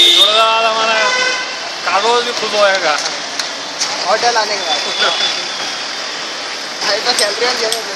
जुड़गा हमारा कागज भी खुद होएगा होटल आने के बाद भाई का सैलरी हम जमा